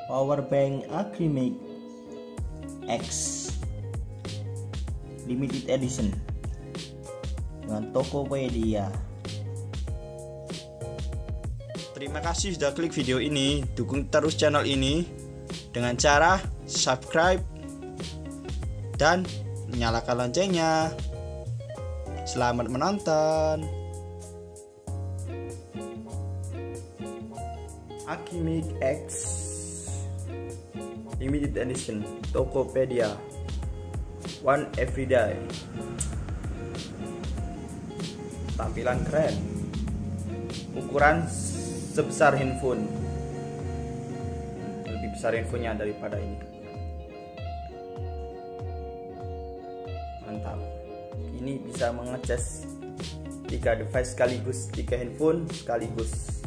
power bank Acrymic X limited edition dengan Tokopedia. Terima kasih sudah klik video ini. Dukung terus channel ini dengan cara subscribe dan nyalakan loncengnya. Selamat menonton. Acrymic X limited edition Tokopedia, one everyday. Tampilan keren, ukuran sebesar handphone, lebih besar handphonenya daripada ini. Mantap, ini bisa mengecas 3 device sekaligus, 3 handphone sekaligus.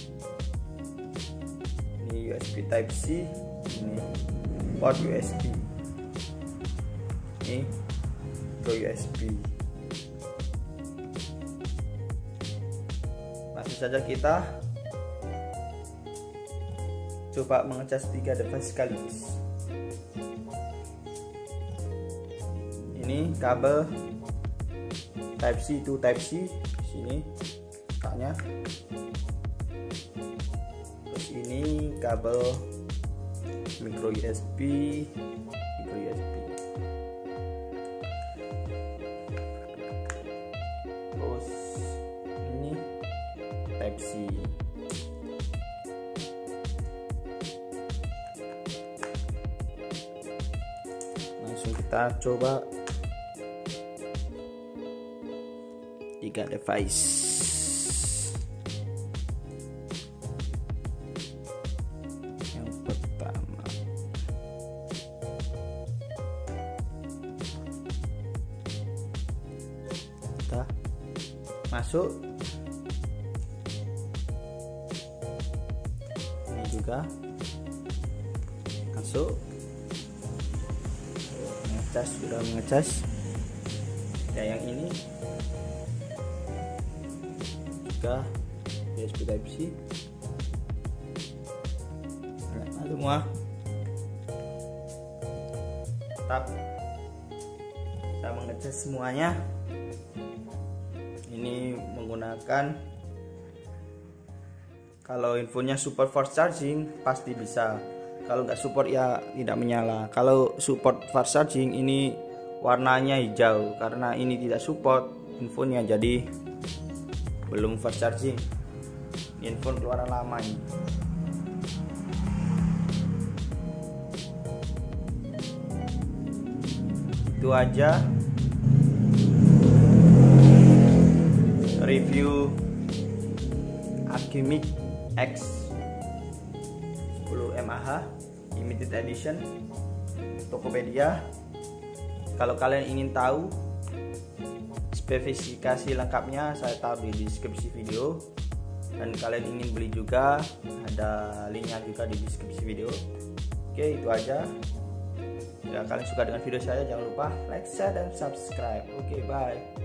Ini USB Type C, ini port USB, ini micro USB. Langsung saja kita coba mengecas 3 device sekaligus. Ini kabel Type C to Type C, sini letaknya. Terus ini kabel micro USB, terus ini Type C. Langsung kita coba 3 device. Yang pertama, kita masuk. Ini juga masuk. Ngecas, sudah mengecas. Ya, yang ini juga USB Type C. Nah, semua tetap kita mengecas semuanya. Ini menggunakan, kalau infonya support fast charging pasti bisa, kalau nggak support ya tidak menyala. Kalau support fast charging ini warnanya hijau, karena ini tidak support infonya, jadi belum fast charging. Handphone keluaran lama ini. Itu aja review Acrymic X 10 mAh limited edition Tokopedia. Kalau kalian ingin tahu spesifikasi lengkapnya, saya taruh di deskripsi video, dan kalian ingin beli juga ada linknya juga di deskripsi video. Oke, itu aja. Jika kalian suka dengan video saya, jangan lupa like, share, dan subscribe. Oke, bye.